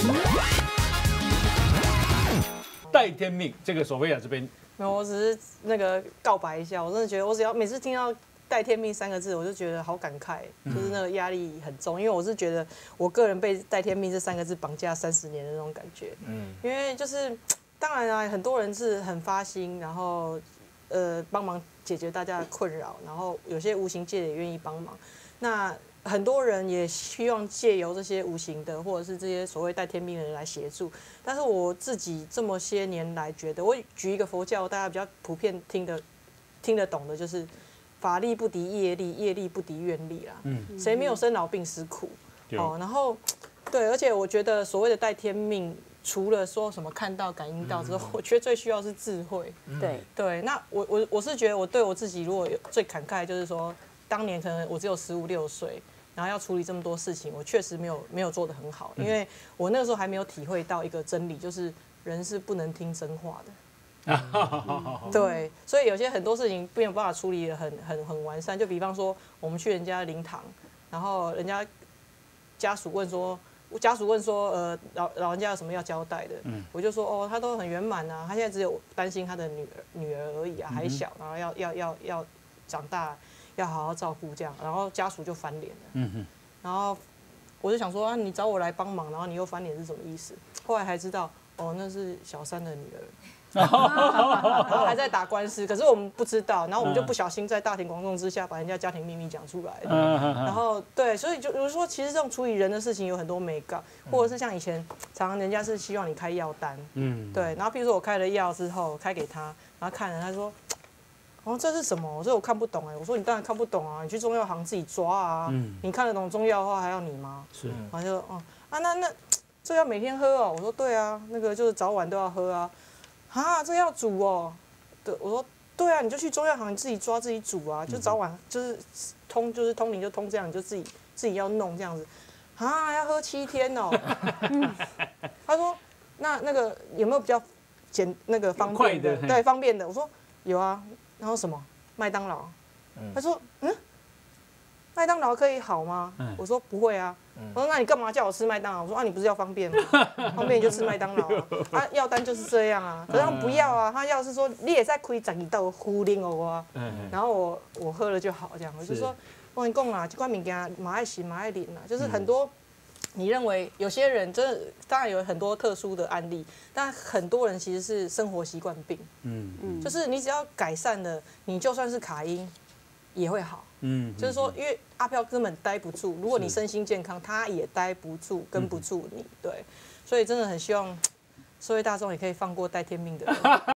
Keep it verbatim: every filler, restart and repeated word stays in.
戴天命，这个索菲亚这边， 没有，我只是那个告白一下，我真的觉得我只要每次听到戴天命三个字，我就觉得好感慨，就是那个压力很重，因为我是觉得我个人被戴天命这三个字绑架三十年的那种感觉。嗯，因为就是当然啊，很多人是很发心，然后呃帮忙解决大家的困扰，然后有些无形界的也愿意帮忙。那很多人也希望借由这些无形的，或者是这些所谓戴天命的人来协助。但是我自己这么些年来觉得，我举一个佛教大家比较普遍听得听得懂的，就是法力不敌业力，业力不敌愿力啦。嗯，谁没有生老病死苦？哦，然后对，而且我觉得所谓的戴天命，除了说什么看到、感应到之后，我觉得最需要是智慧。 对对，那我我我是觉得我对我自己如果有最感慨，就是说当年可能我只有十五六岁。然后要处理这么多事情，我确实没有没有做得很好，因为我那个时候还没有体会到一个真理，就是人是不能听真话的。对，所以有些很多事情没有办法处理得很很很完善。就比方说，我们去人家灵堂，然后人家家属问说，家属问说，呃，老老人家有什么要交代的？嗯，我就说，哦，他都很圆满啊，他现在只有担心他的女儿女儿而已啊，还小，然后要要要要长大。要好好照顾这样，然后家属就翻脸了。嗯哼，然后我就想说啊，你找我来帮忙，然后你又翻脸是什么意思？后来才知道，哦，那是小三的女儿，然后还在打官司，可是我们不知道，然后我们就不小心在大庭广众之下把人家家庭秘密讲出来了。然后对，所以就比如说，其实这种处理人的事情有很多美感，或者是像以前常常人家是希望你开药单，嗯，对，然后比如说我开了药之后开给他，然后看了他说。哦，这是什么？我说我看不懂哎。我说你当然看不懂啊，你去中药行自己抓啊。嗯、你看得懂中药的话，还要你吗？是。然后就哦啊，那那这要每天喝哦。我说对啊，那个就是早晚都要喝啊。啊，这要煮哦。对，我说对啊，你就去中药行，你自己抓自己煮啊，就早晚就是通就是通灵就通这样，你就自己自己要弄这样子。啊，要喝七天哦。嗯、他说那那个有没有比较简那个方便的？对，方便的。我说有啊。然后什么麦当劳？嗯、他说嗯，麦当劳可以好吗？嗯、我说不会啊。嗯、我说那你干嘛叫我吃麦当劳？我说啊你不是要方便吗？方便就吃麦当劳啊。啊药单就是这样啊。可是他们不要啊，他要是说你也在亏十二道呼令我啊。嗯、然后我我喝了就好这样，我就说我跟你讲啊，这款物件马爱食马爱啉啊，就是很多。你认为有些人真的，当然有很多特殊的案例，但很多人其实是生活习惯病。嗯嗯，就是你只要改善了，你就算是卡因也会好。嗯，就是说，因为阿飘根本待不住，如果你身心健康，他也待不住，跟不住你。对，所以真的很希望社会大众也可以放过戴天命的人。